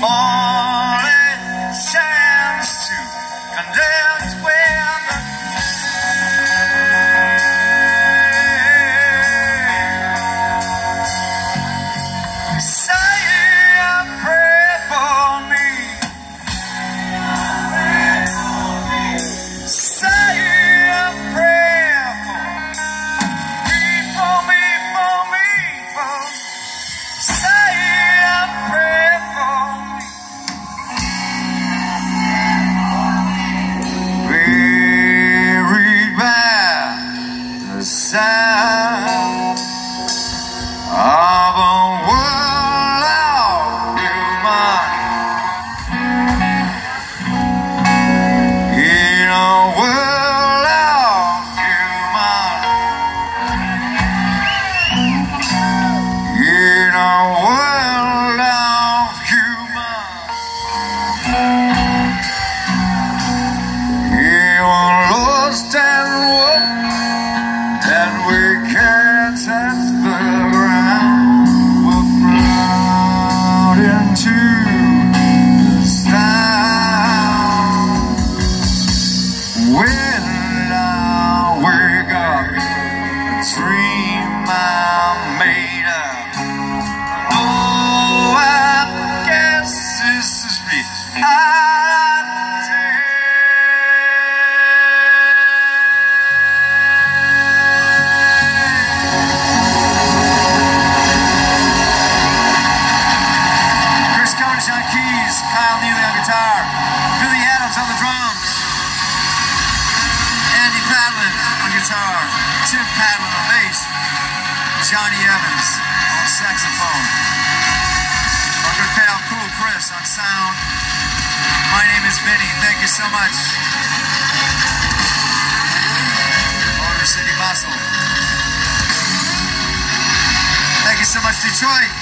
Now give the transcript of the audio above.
only chance to connect with the say a prayer for me. Say a prayer for me, for me, for me. Say a prayer for me. Buried by the sound of a world of human. In a world of human. In a world of human. You are lost and woke, and we can't touch the ground. We're plowed into the sound. When I wake up, a dream I made up. Oh, I guess this is me. Chris Codish on keys, Kyle Neely on guitar, Billy Adams on the drums, Andy Padlin on guitar, Tim Padlin on bass, Johnny Evans on saxophone, our good pal Cool Chris on sound. My name is Vinny. Thank you so much. Motor City Muscle. Thank you so much, Detroit.